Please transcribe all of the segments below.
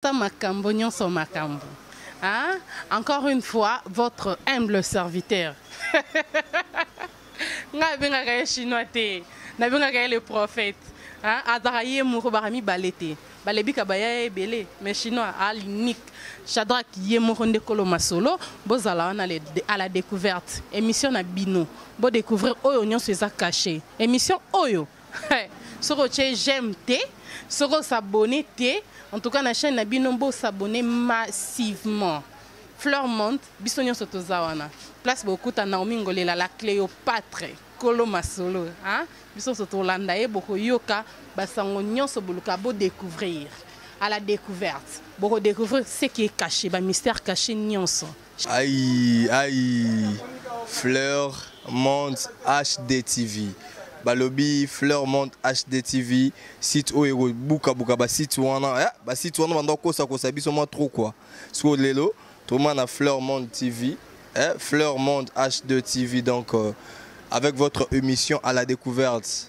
Ata makambo nyonso makambo. Hein? Encore une fois, votre humble serviteur. Nga benga kaya chinois te. Na benga kaya le prophète. Hein? Adaraye mouro barami balete. Balebika baya ebele. Mais chinois à l'unique. Shadrach Yemoro Ndekolo Masolo. Bozala on à la découverte. Émission na bino. Bo découvrir oyo nyonso eza caché. Émission oyo. Soro che j'aime te. Soro s'abonner te. En tout cas, la chaîne a bien s'abonner massivement. Fleur monte, bisogno sotto zawana. Place beaucoup à Naomi Ngolela, la Cléopâtre, Kolo Masolo. Hein? Bisogno sotto Landae, beaucoup yoka, basango nyonso boluka, beau découvrir. À la découverte. Beau découvrir ce qui est caché, bah mystère caché nyonso. Aïe, aïe. Fleur monte HDTV. Balobi Fleur Monte HDTV site oyo buka ba site wana ba site wana banda kosa biso mo trop quoi so lelo to na Fleur Monte TV Fleur Monte H2TV donc avec votre émission à la découverte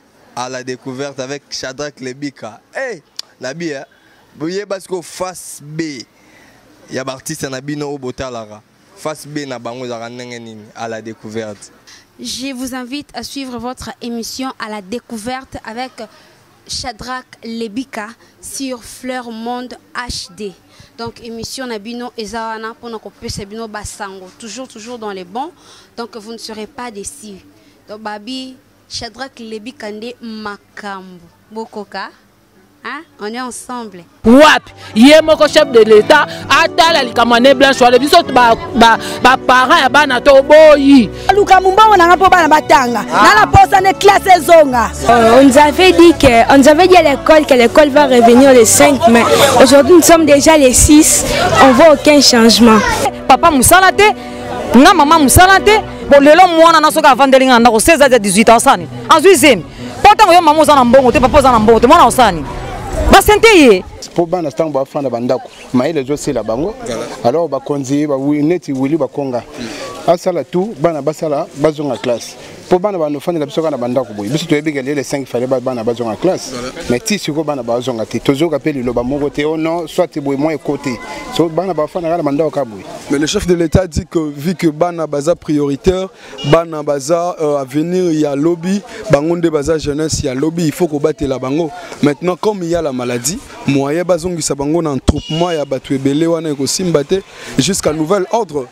avec Shadrach Lebika nabi boye parce que face B ya artiste na bino o botalara face B na bango za ndenge nini à la découverte. Je vous invite à suivre votre émission à la découverte avec Shadrach Lebika sur Fleur Monde HD. Donc émission Nabino Ezawana pour nos Sabino Basango. Toujours dans les bons. Donc vous ne serez pas déçus. Donc Babi Shadrach Lebika Nde Makambu. Bokoka. Hein? On est ensemble. Wap, yemoko chef de l'État, atala likamane blanche wale biso ba parents ya bana to boyi. Luka mumba on a pas bana batanga. Na la poste en classe zonga. On nous avait dit à l'école que l'école va revenir le 5 mai. Aujourd'hui nous sommes déjà les 6. On voit aucun changement. Papa musalate, na maman musalate, bon lelo mwana na soka vandelinga na 16 à 18 ans sani. En 8e. Pourtant yo maman za na mbongo te papa za na mbongo te mwana osani. Basenteye pour bana stango ba fanda bandako maile zo sela bango alors ba konzi ba neti wili ba konga asala tout bana basala bazonga classe pour bana ba no fanda la biso kana bandako boy biso to yebika les 5 fallait bana bazonga classe mais ti siko bana bazonga te tozo kapeli lo ba moko te ono soit boy moins côté so bana ba fanda kana bandako ka boy. Mais le chef de l'État dit que vu que bana baza prioritaire bana baza à venir il y a lobby bangonde baza jeunesse il y a lobby il faut qu'on batte la bango maintenant comme il y a la maladie moyen bazongi sabango na entroupement ya batu ebele wana ko simbate jusqu'à nouvel ordre.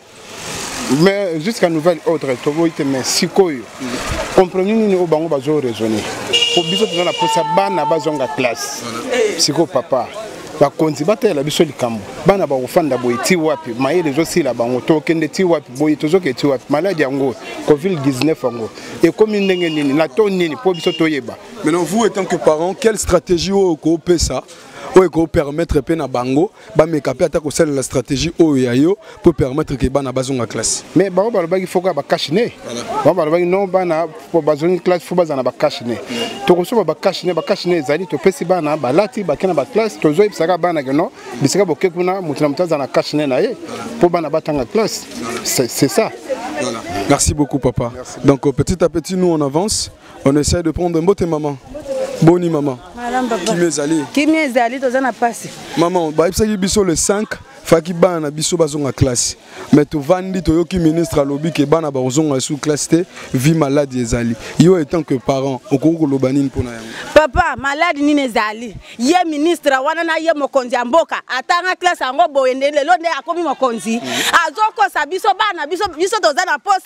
Mais jusqu'à nouvel ordre mais sikoyo comprenez ni au bango bazo raisonner pour biso tona la posa bana bazonga classe siko papa ba konzi batela biso likambo bana ba ofanda boy ti wapi maile zo sila bango to kende ti wapi boy tozo ke ti wapi maladie yango covid 19 yango et comme ndenge nini na to nini pour biso toyeba. Maintenant vous étant que parents quelle stratégie au ko pesa pour permettre à bango ba mekape ata ko la stratégie oyayo pour permettre que bana bazonga classe mais ba il faut ba kashine ba non bana pour bazonga classe faut bazana ba kashine to ko so ba kashine zali to pesi bana ba lati ba kena ba classe to zo ibsaka bana que non bisaka boke kuna mutuna mutaza na kashine na ye pour bana batanga classe c'est ça. Voilà. Merci beaucoup papa. Merci. Donc petit à petit nous on avance, on essaie de prendre un beau maman. Boni maman. Madame papa. Qui m'est allé dans un passe. Maman, ba ibsaki biso le 5 faki bana biso bazonga classe. Mais to vandi to yoki ministre à lobby ke bana bazonga sous classe te vie malade ezali. Yo étant que parent, okoko lobanine pona yango. Papa, malade ni nezali. Ye ministre wana na ye mokonzi amboka. Atanga classe ango boyende lelo nde akomi mokonzi. Azoko sa biso bana biso toza na posa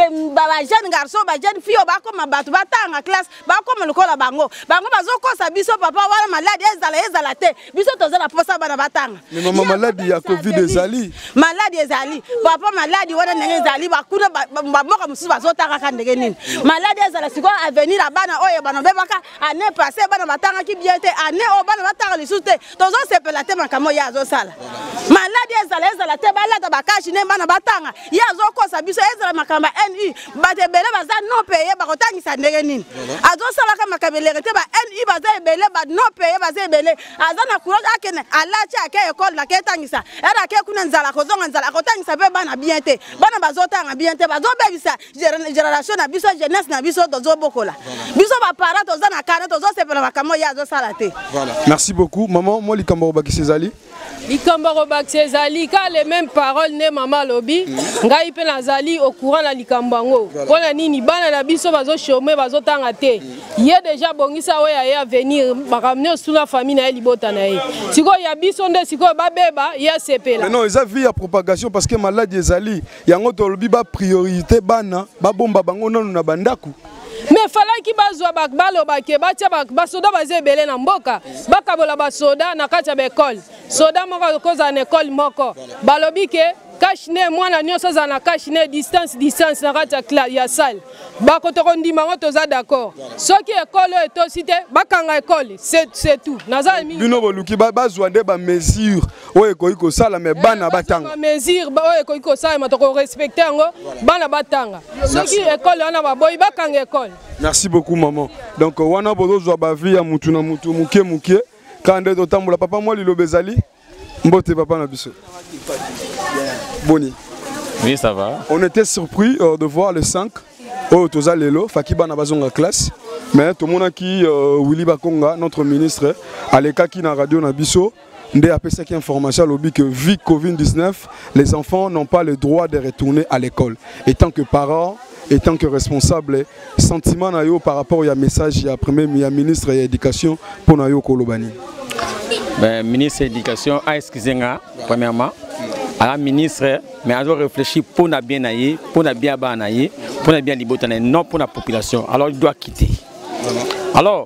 ba jeune garçon ba jeune fille ba ko mabatu batanga classe ba ko lokola bango. Bango bazoko sa biso papa wana malade ezala te. Biso toza na posa bana batanga. Mais maman malade ya Covid ezali. Malade ezali. Papa malade wana ndenge ezali bakuna bamoka mususu bazotanga ka ndenge nini. Malade ezala siko avenir abana oyo bana bebaka ane passé bana batanga ki bien te ane o bana batanga lisute tozo sepela te makamo ya zo sala. Malade ezala te balata bakashi ne bana batanga ya zo kosa biso ezala makamba NU bate bele baza non payé bakotangisa ndenge nini. Azo sala ka makabelere te ba NU baza ebele ba non payé baza ebele azana courage akene alachi ake école la ketangisa era ke kuna nzala kozonga nzala kotangisa pe bana bien te bana bazotanga bien te bazo bebisa génération na biso jeunesse na biso tozo bokola biso ba parents toza na kana tozo sepela makamo ya zo sala te. Voilà. Merci beaucoup maman moi likambo bakisi ezali likambo kobakisa ezali ka les mêmes paroles ne mama lobi ngai pe nazali au courant na likambo yango mpona nini bana na biso bazochome bazotanga te ye déjà bongisa oyo ya venir bakamne osula famille na ye libota na ye sikoyo ya biso nde sikoyo babeba ye asepela. Mais non eza vie ya propagation parce que maladie ezali yango tolobi ba priorité bana babomba bango nanu na bandako. Mais falaki bazwa balobake batia basoda baza ebele na mboka bakabola basoda na kati ya baekole soda moko koza na ekole moko balobi ke kashine mwana nyonso aza na kashine distance na kati ya salle bakotoko ndima ngo toza d'accord soki ekole oyo etosi te bakanga ekole c'est tout naza bino boluki bazwa nde bamesure oyo ekoki kosala me bana batanga bamesure oyo ekoki kosalema tokorespecte yango bana batanga soki ekole wana baboyi bakanga ekole. Merci beaucoup maman. Donc wana bozozwa bavi ya mutu na mutu muke quand nde totambola papa moi liloba ezali mbote papa na biso. Boni. Oui, ça va. On était surpris de voir les 5 au Toza Lelo, Fakiba Nabazonga classe. Mais tout le monde qui Willy Bakonga, notre ministre, à l'écart qui na radio Nabiso, ndé a pesé qui information lobby que vu Covid-19, les enfants n'ont pas le droit de retourner à l'école. Et tant que parents, et tant que responsable, sentiment na yo par rapport au message ya premier ministre de l'éducation pour na yo Kolobani. Ben ministre de l'éducation a excusé nga premièrement. À la ministre, mais elle doit réfléchir pour na bien naïe, pour na bien banaïe, pour na bien libotane, non pour la population. Alors il doit quitter. Alors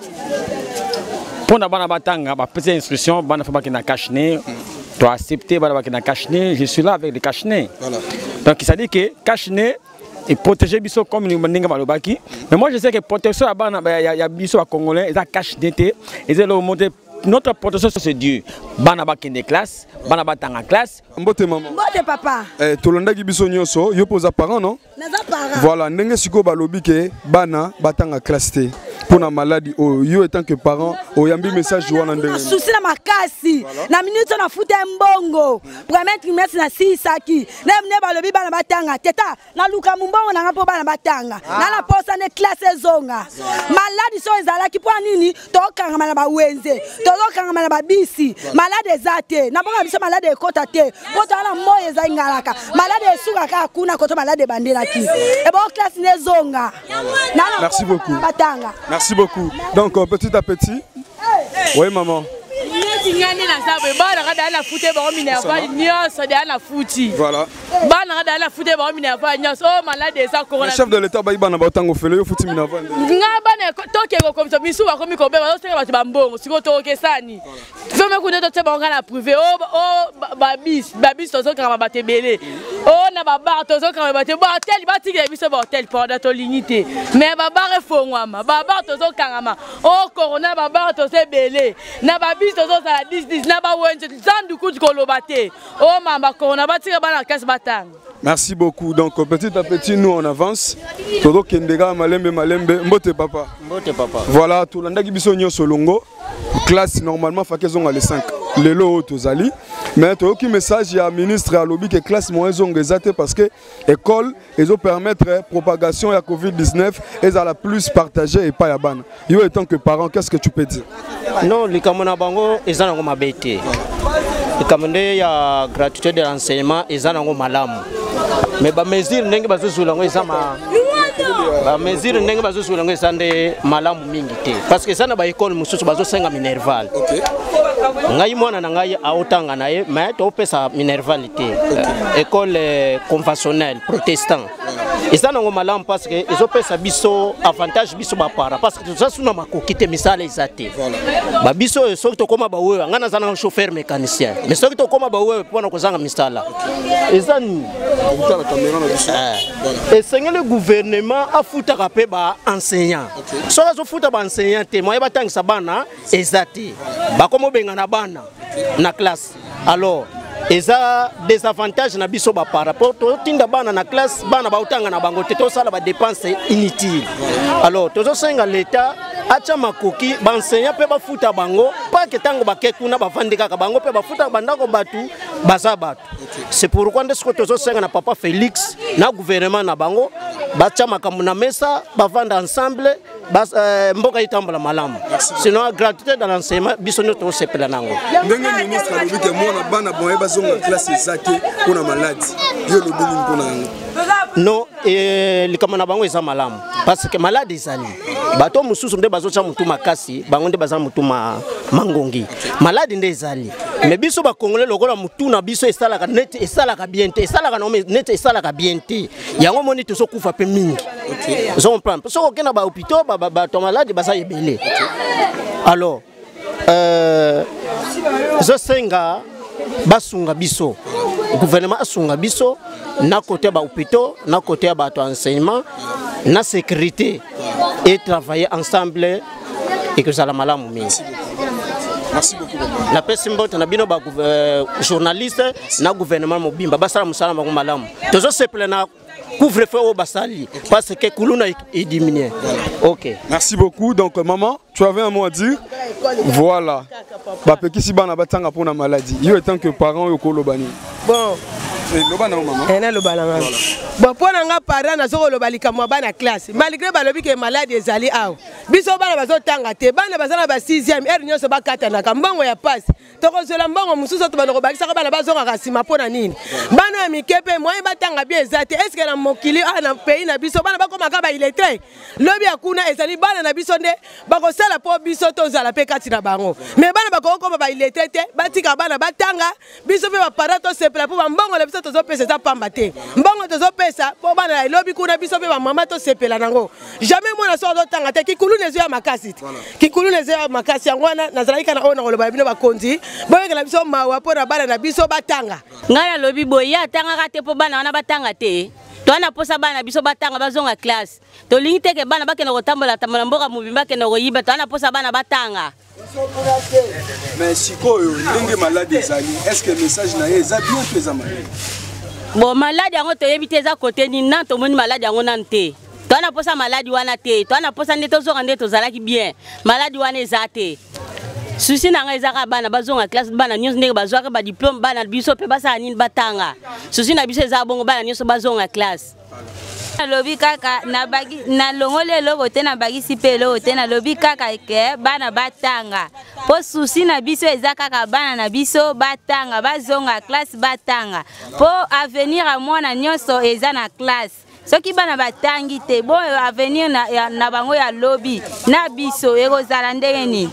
pour na bana batanga, ba petite instruction, bana faba qui na cache-nez, doit accepter bana qui na cache-nez, je suis là avec les cache-nez. Donc il s'est dit que cache-nez et protéger biso comme nous n'enga balobaki. Mais moi je sais que protection à bana ya biso à congolais, ils a cache-nez, ils ont monté. Notre protection c'est Dieu. Bana ba kende classe, bana ba tanga classe. Mbote maman. Mbote papa. Tolanda ki biso nyonso, yo posa parent non? Naza parent. Voilà, ndenge siko balobi ke bana batanga classe te. Pour la maladie, yo étant que parent, oyambi message wana ndenge. Souci na makasi. Na minute na futa mbongo. Premier trimestre na 6 saki. Na mne balobi bana batanga. Teta, na luka mbongo na ngapo bana batanga. Na la posa ne classe zonga. Maladie so ezala ki po nini? Tokanga mala ba wenze. Tokanga mala ba bisi. Malade ezate. Na bonga biso malade ekota te. Poto ala moyo eza ngalaka. Malade esuka ka kuna koto malade bandela ki. E bo classe ne zonga. Merci beaucoup. Batanga. Merci beaucoup. Donc petit à petit. Oui maman. Voilà. Le chef de l'État va y avoir autant de fêlés, faut qu'il Merci beaucoup. Donc petit à petit nous on avance. Todo kendega malembe mbote papa. Mbote papa. Voilà, tout l'anda biso nyo solongo. Classe normalement fakezonga les 5. Lelo tozali. Mais to ki message ya ministre à lobby que classe moins zongezate parce que école ils permettre propagation ya Covid-19 et à la plus partager et pas ya ban. Yo étant que parent, qu'est-ce que tu peux dire? Non, les kamona bango ezana ngo mabete. Les kamone ya gratuité de l'enseignement ezana ngo malamu. Mais ba mesure ndenge bazosula ngo ezama ba mesure ndenge bazosula ngo esande malamu mingi te parce que sana ba école mususu bazosenga minerval. OK. Ngai mwana na ngai aotanga na ye mais to pesa minerval te. École conventionnelle protestant. Ezana ngo malamu parce que ezopesa biso avantage biso ba para parce que ça suna makoki te misala ezate. Ba biso soki to koma ba wewe ngana zana ngo chauffeur mécanicien. Mais soki to koma ba wewe pona kozanga misala. Ezani et c'est le gouvernement a foutu rapé ba enseignant. So azo foutu ba enseignant te moye batangisa bana ezate. Ba komo benga na bana na classe. Alors eza des avantages na biso ba par rapport to tinda bana na classe bana ba utanga na bango te to sala ba dépenses inutiles. Alors tozo senga l'état acha makoki ba enseignant pe ba futa bango pas que tango ba kekuna ba vandika ka bango pe ba futa bandako batu baza batu. C'est pourquoi ndesko tozo senga na papa Félix na gouvernement na bango ba cha makamuna mesa ba vanda ensemble mboka itambola malamu. Sinon gratuité dans l'enseignement biso nyoto sepela nango. Ndenge ministre alobi ke mwana bana boye bazonga classe ezake pona maladi. Yo lobi nini pona yango? Non, likama na bango eza malamu parce que malade ezali. Bato mususu nde bazocha mutu makasi, bango nde baza mutu mangongi. Malade nde ezali. Mais biso ba congolais lokola mutu na biso esalaka net esalaka bien te, esalaka no net esalaka bien te. Yango moni to sokufa pe mingi. OK. Zo comprendre. Parce que okena ba hôpital ba to malade basa yebele. Alors zo senga basunga biso. Le gouvernement a son biso na côté ba hôpital, na côté ba enseignement, na sécurité et travailler ensemble et que ça la malamu mingi. Merci beaucoup. La personne na bino ba journaliste na gouvernement mobimba basala musala ba malamu. Tozo seple na couvre-feu au basali parce que kuluna est diminué. OK. Merci beaucoup. Donc maman, tu avais un mot à dire? Voilà. Ba pekisi bana batanga pour na maladie. Yo étant que parent yo kolobani. Bon. Lobana maman. Na lobana. Bon pour nga parent na soko lobalika mo bana classe. Malgré balobi ke malade ezali aw. Biso bana bazotanga te. Bana bazana ba 6e heure nyoso ba katana ka mbongo ya passe. Toko zola mbongo mususu to bana kobakisa ka bana bazonga kasima pona nini. Bana mikepe moye batanga bien ezate. Est-ce que na mokili na pays na biso bana bakoma ka ba illettré. Lobi akuna ezali bana na biso nde bakosala po biso to zala pe kati na bango. Mais bana bakoko ba illettré te batika bana batanga biso pe ba parent to sepela po mbongo la biso to zopesa ta pamba te. Mbongo to zopesa po bana lobi kuna biso pe ba mama to sepela nango. Jamais moi na so do tanga te kikulu nezo ya makasi. Kikulu nezo ya makasi ngwana nazalika na ona koloba bino bakonzi. Boyeka na biso mawa po na bana na biso batanga. Ngala lobi boya tanga ka te po bana wana batanga te. Toana posa bana biso batanga bazonga classe. To lingite ke bana bakena kotambola tambola mboka mubimba ke no koyiba toana posa bana batanga. Mais sikoyo ndenge malade ezali, est-ce que message na eza bien pesa malade? Bon malade yango to yebite za côté ni nan to moni malade yango nan te. Toana posa malade wana te. Toana posa ndeto zo rande to zalaki bien. Malade wana ezate. Susi nanga ezaka bana bazonga classe bana nyonso ndenge bazwaka ba diplôme bana biso pe basa nini batanga. Susi na biso ezaka bongo bana nyonso bazonga classe. Lobi kaka na bagi na longole logo te na bagi sipelo te na lobi kaka ke bana batanga. Po susi na biso ezaka kaka bana na biso batanga bazonga classe batanga. Po avenir a mwana nyonso eza na classe. Soki bana batangi te bo avenir na bango ya lobby na biso ekozala ndenge nini.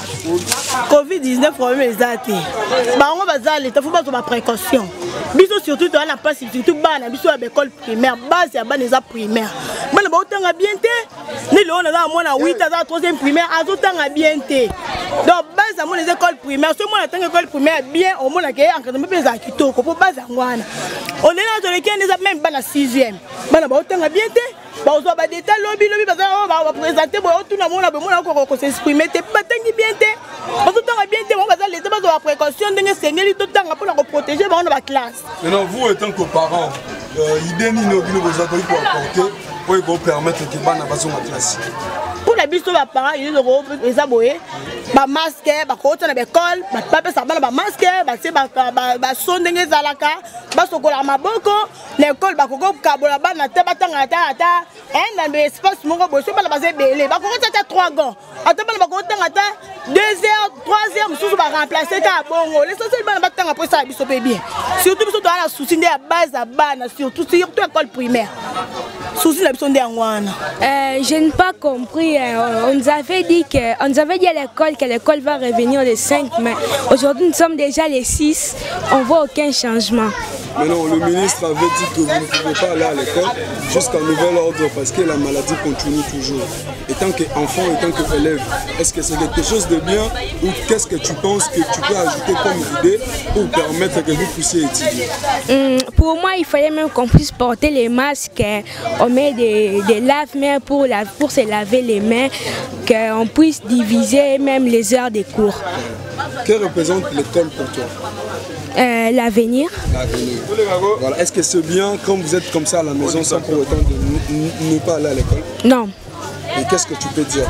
Covid-19 problème ezate. Bango bazali te faut pas ba précaution. Biso surtout dans la passe surtout bana biso à l'école primaire base ya bana eza primaire. Bana ba otanga bien te. Ni lo na mwana 8 à 3e primaire azotanga bien te. Donc base à mon école primaire, ce moi tanga école primaire bien au moins que encadrement pesa kitoko pour base ngwana. On est là dans lesquels les même bana 6e. Bana ba otanga bien te. Ba ozo ba déta lobby baza ba présenter bo tout na mona be mona ko s'exprimer te batangi bien te. Ba otanga bien te, on va les ba ba précaution ndenge sengeli to tanga pour la protéger ba on ba classe. Maintenant vous étant que parents, idée ni no bino vous avez pour apporter pour vous permettre que bana bazonga classe. Pour la biso ba parents ils ont eza boye ba masque ba ko na l'école ba papa sa bana ba masque ba se ba sondenge zalaka ba sokola maboko l'école ba koko kabola bana te batanga ata un espace moko boye so bana baze belé ba koko tata 3 gants ata bana ba ko tanga ata 2 heures 3 heures mususu ba remplacer ka bongo l'essentiel bana batanga pour ça biso pe bien surtout biso to ala souci nde ya base à bana surtout école primaire souci la biso nde ngwana. Je n'ai pas compris. On nous avait dit à l'école que l'école va revenir le 5 mai. Aujourd'hui, nous sommes déjà les 6. On ne voit aucun changement. Maintenant, le ministre avait dit que vous ne pouvez pas aller à l'école jusqu'à nouvel ordre parce que la maladie continue toujours. Et tant qu'enfant, et tant qu'élève, est-ce que c'est quelque chose de bien ou qu'est-ce que tu penses que tu peux ajouter comme idée pour permettre que vous puissiez étudier? Pour moi, il fallait même qu'on puisse porter les masques. On met des lave-mains pour se laver les mains, qu'on puisse diviser même les heures des cours. Que représente l'école pour toi? L'avenir. Voilà. Est-ce que c'est bien quand vous êtes comme ça à la maison sans pour autant de ne pas aller à l'école? Non. Et qu'est-ce que tu peux dire?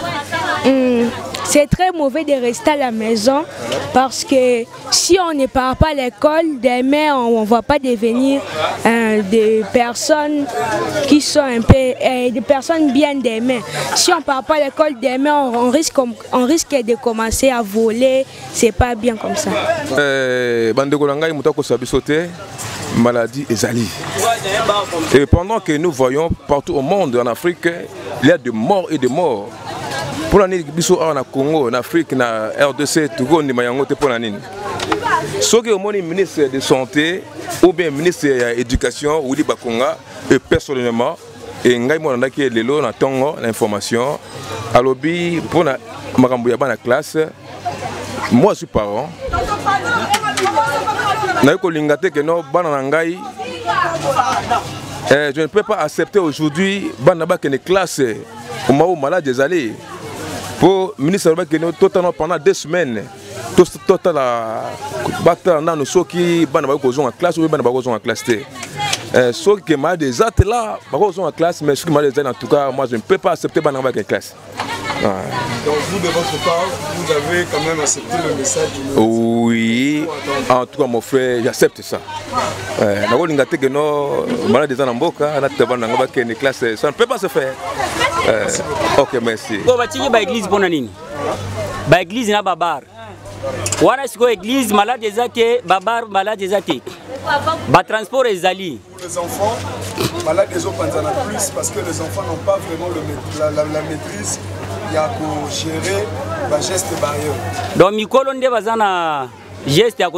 C'est très mauvais de rester à la maison parce que si on ne part pas à l'école, demain on ne va pas devenir des personnes qui sont un peu des personnes bien demain. Si on ne part pas à l'école demain, on risque de commencer à voler. C'est pas bien comme ça. Maladie ezali. Et pendant que nous voyons partout au monde, en Afrique, il y a de morts et de morts. Pour l'année biso en Congo, en Afrique, na RDC, tout le monde est pour l'année. Ce que le ministre de Santé ou bien le ministre de l'Éducation, Willy Bakonga, et personnellement, et ngai mo na ki lelo na tongo l'information, alobi pour na makambo ya bana classe. Moi je suis parent. Je ne peux pas accepter aujourd'hui une classe où malade des allées. Pour le ministre totalement pendant 2 semaines, total nous ceux qui en classe ou en classe. Ceux qui malade des autres là, en classe, mais ceux qui malade des en tout cas, moi je ne peux pas accepter une classe. Ouais. Donc vous de votre part, vous avez quand même accepté le message du ministre. Oui, en tout cas mon frère, j'accepte ça. Ça ne peut pas se faire. Ok, merci. L'église pour nani? L'église na babar. Wana siko église malade des athées, babar malade des athées. Ba transport les ali. Les enfants malades des autres plus parce que les enfants n'ont pas vraiment la maîtrise. Il y a pour gérer les gestes barrières. Donc mikolo nde bazana geste ya ko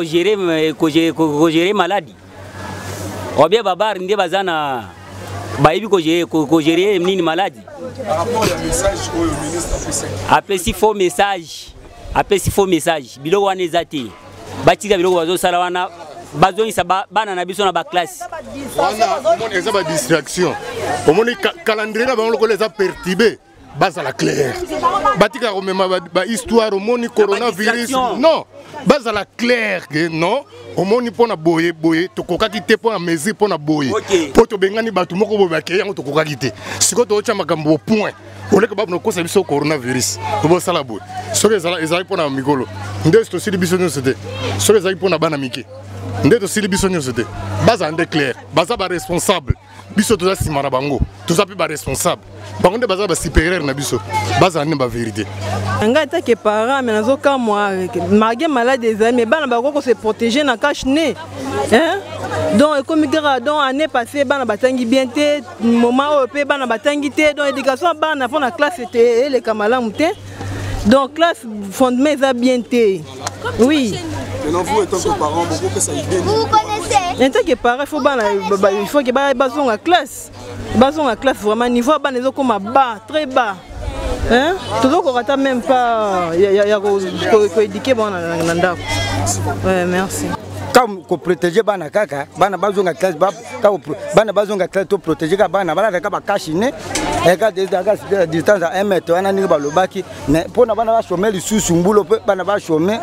gérer maladie. Ou bien babar nde bazana baibi ko gérer nini maladie. Par rapport au message au ministre après si faux message. Après si faux message. Bilo wana ezate. Batika bilo bazo sala wana bazo isa bana na biso na ba classe. Wana mon eza ba distraction. Au moni calendrier na bango ko les a perturbé. Base à la claire. Batika romema ba histoire au moni coronavirus. Non, base à la claire que non. Au moni pona boye to koka kité pona mesure pona boye. Poto bengani batu moko bo bakeye ngo to koka kité. Siko to cha makambo point. Ole que babno ko sa biso coronavirus. To bo sala boye. So que ezali pona mikolo. Nde to sili biso nyosete. So que ezali pona bana mike. Nde to sili biso nyosete. Base à ande clair. Base ba responsable. Biso to za simana bango. To za pi ba responsable. Bango nde baza ba supérieur na biso. Base à ba vérité. Nga ta que parents mais nazo ka moi malgré malade des amis mais bana ba ko se protéger na cache-nez. Hein? Donc comme gara donc année passée bana batangi bien té moment au pe bana batangi té donc éducation bana fond na classe était les kamala muté. Donc classe fondement ça bien té. Oui. Maintenant vous étant que parents beaucoup que ça y vient. Vous connaissez? En tant que parents il faut que bazon à classe. Bazon à classe vraiment niveau bana zo comme bas très bas. Hein? Toujours qu'on rate même pas il y a ko éduquer bon nanda. Ouais, merci. Comme ko protéger bana kaka bana bazonga classe bana bazonga classe to protéger ka bana bana ka ba kashine e ka des distance à 1 mètre wana ninga balobaki mais pona bana ba chômer lisusu mbulo pe bana ba chômer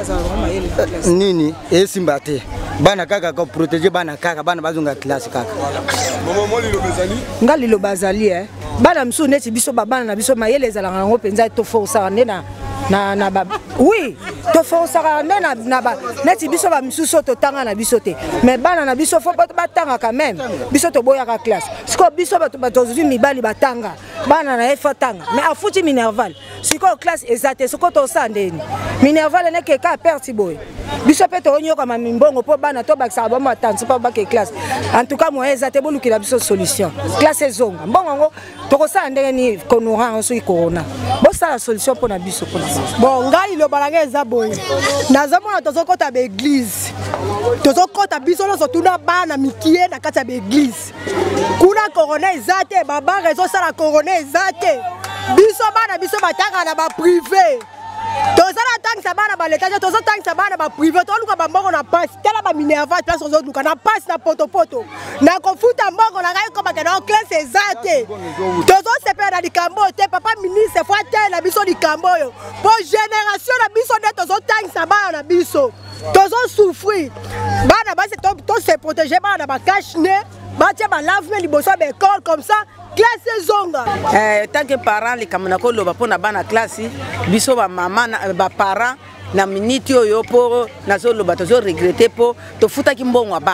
nini e simbate bana kaka ko protéger bana kaka bana bazonga classe kaka maman lilo bezali ngali lo bazali bana msu neti biso bana na biso mayele ezala ngo penza to força ndena na ba oui to força ndena na ba neti biso ba msuso to tanga na biso te mais bana na biso faut ba tanga quand même biso to boya ka classe siko biso ba to zui mibali batanga bana na efa tanga mais afuti minerval siko classe exacte siko to sandeni minerval ne ke ka perti boy biso pe to onyoka ma mimbongo po bana to bakisa ba matansi pa ba ke classe en tout cas moi exacte boluki la biso solution classe zonga mbongo to ko sandeni konora enso corona bo sa solution pour na biso pour bon ngai lo balanga eza boye nazomona tozokota ba église tozokota biso loso tuna bana mikie na kati ya ba église kuna corona ezate baba rezo sala corona ezate biso bana biso batanga na ba privé tozala tangisa bana ba l'étage tozo tangisa bana ba privé to luka ba mbongo na passe tela ba minerva place ozo luka na passe na poto na kofuta mbongo na ngai ko ba na classe ezate tozo sepela na likambo te papa ministre fois tela biso likambo yo po génération na biso ne tozo tangisa bana na biso tozo souffrir bana ba se protéger bana ba cache-nez ba tia ba lave liboso ba école comme ça classe zonga tant que parents les kamana ko loba pona bana classe biso ba maman ba parents na minute oyo po nazo loba tozo regretter po to futa ki mbongo bana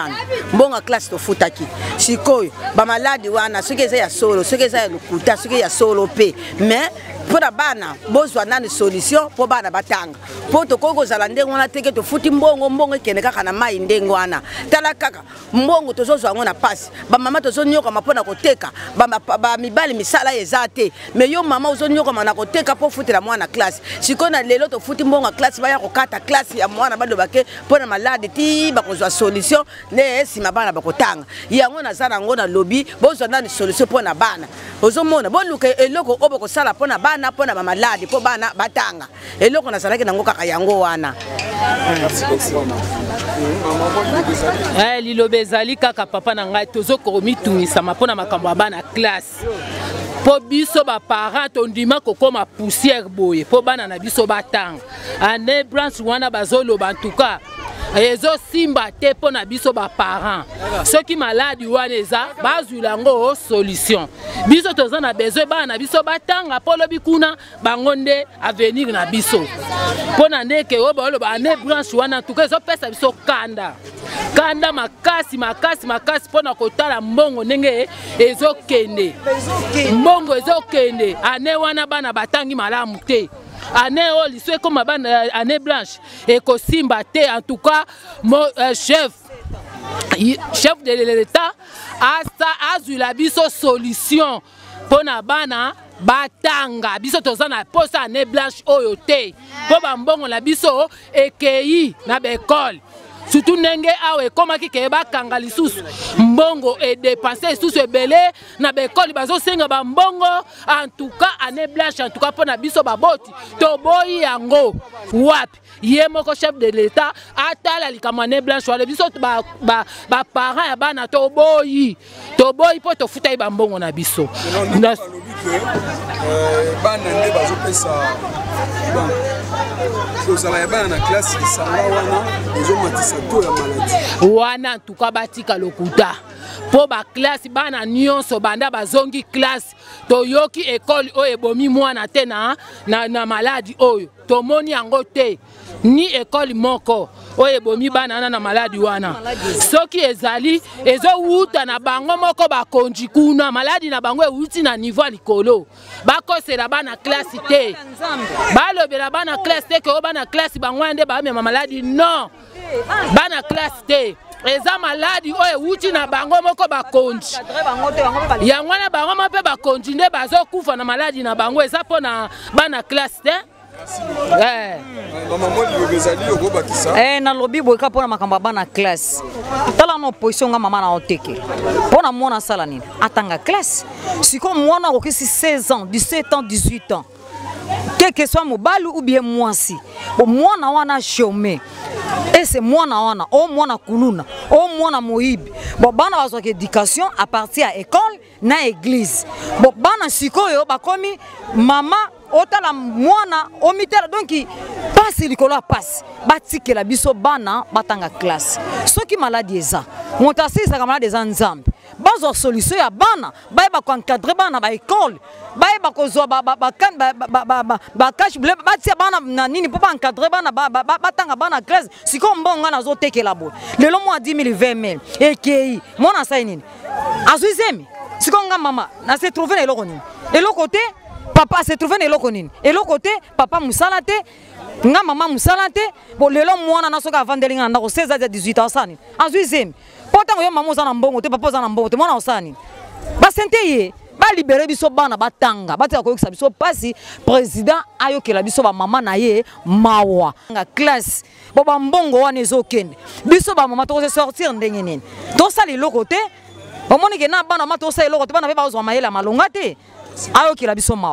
mbongo classe tofutaki sikoyo bamaladi wana soki eza ya solo soki eza ya lokuta soki ya solo pe mais pour la bana bozwa nani solution pour bana batanga pour tokoki kozala ndenge wana teke tofuti mbongo ekende kaka na mai ndenge wana tala kaka mbongo tozozwa yango na pasi bamama tozonyokama mpo na koteka bamibali misala eza te mais yo mama ozonyokama na koteka mpo futela mwana classe sikoyo na lelo tofuti mbongo ya classe baya kokata classe ya mwana balobake mpo na maladi ti bakozwa solution nde nsima bana bakotanga yango naza nango na lobi bozwa nani solution mpo na bana ozomona boluka eloko oyo bakosala mpo na bana na pona maladi po bana batanga eloko nazalaki nango kaka yango wana lilobe ezali kaka papa na ngai tozokomitungisa pona makambo ya bana classe po biso ba parents tondima kokoma poussière boye po bana na biso batanga ane branche wana bazoloba en tout cas ezo simba te po na biso ba parents soki maladi wana eza bazwila ngo solution biso toza na besoin bana na biso batanga po lobi kuna bango nde avenir na biso po na ndeke oyo baloba ane branche wana en tout cas ezo pesa biso kanda makasi po na kotala mbongo ndenge ezokende mbongo ezokende ane wana bana batangi malamu te année au lycée comme année blanche et Kosimba en tout cas mon chef de l'État a eu la biso solution pour na bana batanga biso tozana posa année blanche oyote po bambongo la biso ekei na bekole surtout ndenge awe ekomaki ke bakanga lisusu mbongo e dépenser lisusu ebele na bekoli bazosenga bambongo en tout cas année blanche en tout cas pona biso baboti toboyi yango wapi ye moko chef de l'État atala likama année blanche wale biso ba parents ya bana toboyi po tofuta bambongo na biso bana nde bazopesa kozala ya bana na classe lisanga wana ezomatisa to ya maladi wana en tout cas batika lokuta po ba classe bana nyonso banda bazongi classe toyoki école oyo ebomi mwana te na maladi oyo tomoni yango te ni école moko oyo ebomi bana na maladi wana soki ezali ezowuta na bango moko bakonji kuna maladi na bango ewuti na niveau likolo bakosela bana classe te balobela bana classe te ke bana classe bango nde bamema maladi non bana classe te eza maladi oyo ewuti na bango moko bakonji yango wana bango mpe bakonji nde bazokufa na maladi na bango eza mpo na bana classe te na lobi boyeka mpona makambo ya bana classe tala na opposition nga mama na oteke mpona mwana asala nini atanga classe sikoyo mwana akokisi 16 ans 17 ans 18 ans quel que soit mobali ou bien mwasi mwana wana chômé ese mwana wana o mwana kuluna o mwana moyibi bana bazwaka éducation à partir ya école na église bana sikoyo bakomi mama otala mwana omitela donc pasi likolo ya pasi batikela biso bana batanga classe soki maladi eza moto asilisaka maladi eza nzambe bazwa solution ya bana bayeba koencadre bana ba école bayeba kozwa bakache ble batia bana na nini mpo baencadre bana batanga bana classe sikoyo mbongo nazotekela boye lelo mwa 10 000 ekei mwana asali nini azwi zemi sikoyo nga mama nase trouve na eloko nini eloko te papa se trouve na eloko nini eloko te papa musala te nga mama musala te bo lelo mwana nasoki avandeli nga na ndako 16 à 18 ans sani azwi zemi po ntango yo mama oza na mbongo te papa oza na mbongo te mwana osala nini basente ye balibere biso bana batanga batika koyokisa biso pasi président ayokela biso bamama na ye mawa nga classe bo bambongo wana ezokende biso bamama tokose sortir ndenge nini tosala eloko te omonike na bana ma tosala eloko te bana mpe bazwa mayele ya malonga te ayokela biso mawa